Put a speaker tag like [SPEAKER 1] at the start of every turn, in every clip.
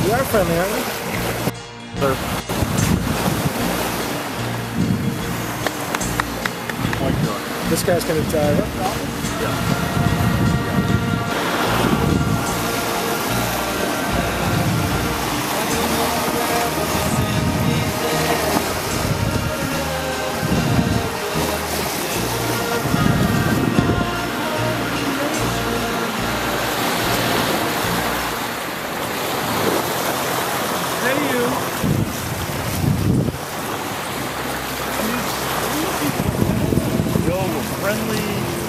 [SPEAKER 1] You are friendly, aren't you?
[SPEAKER 2] Sir.
[SPEAKER 1] This guy's gonna dive up.
[SPEAKER 2] Yeah.
[SPEAKER 1] Hey, you.
[SPEAKER 2] Yo, we're friendly.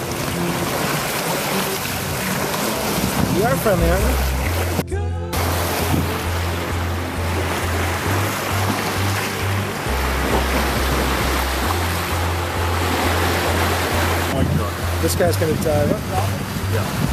[SPEAKER 1] You are friendly, aren't you?
[SPEAKER 2] Oh my God.
[SPEAKER 1] This guy's gonna dive up.
[SPEAKER 2] Yeah.